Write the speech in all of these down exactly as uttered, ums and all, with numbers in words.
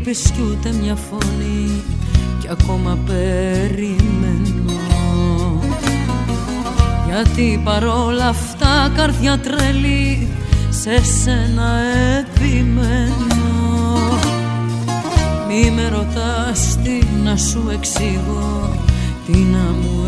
λείπεις κι ούτε μια φωνή κι ακόμα περιμένω. Γιατί παρόλα αυτά καρδιά τρελή σε σένα επιμένω. Μη με ρωτάς τι να σου εξηγώ, τι να μου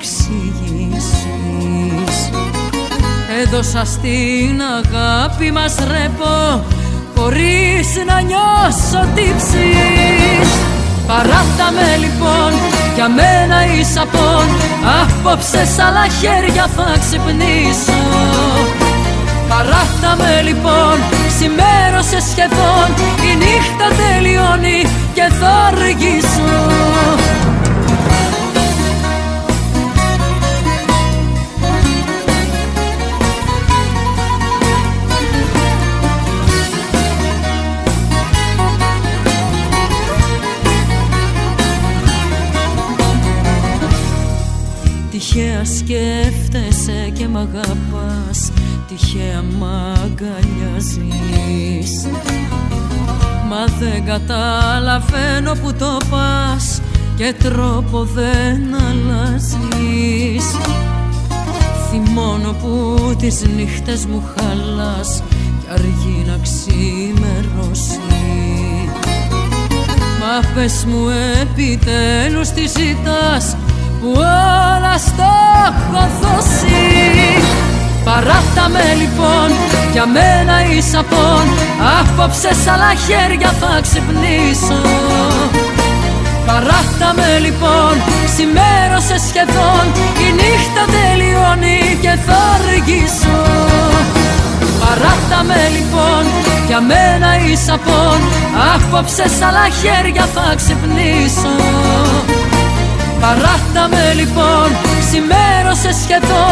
εξηγήσεις. Έδωσα στην αγάπη μας ρέπο χωρίς να νιώσω τύψεις. Παράτα με λοιπόν, για μένα είσαι απόν. Απόψε σ' άλλα χέρια θα ξυπνήσω. Παράτα με λοιπόν, ξημέρωσε σχεδόν. Η νύχτα τελειώνει και θα αργήσω. Τυχαία σκέφτεσαι και μ' αγαπάς, τυχαία μ' αγκαλιάζεις. Μα δεν καταλαβαίνω που το πας και τρόπο δεν αλλάζεις. Θυμώνω που τις νύχτες μου χαλάς κι αργεί να ξημερώσει. Μα πες μου επιτέλους τι ζητάς που όλα στο έχω δώσει. Παράτα με λοιπόν, για μένα είσαι απόν. Απόψε σ' άλλα χέρια θα ξυπνήσω. Παράτα με λοιπόν, ξημέρωσε σχεδόν. Η νύχτα τελειώνει και θα αργήσω. Παράτα με λοιπόν, για μένα είσαι απόν. Απόψε σ' άλλα χέρια θα ξυπνήσω. Παράτα με λοιπόν, ξημέρωσε σχεδόν.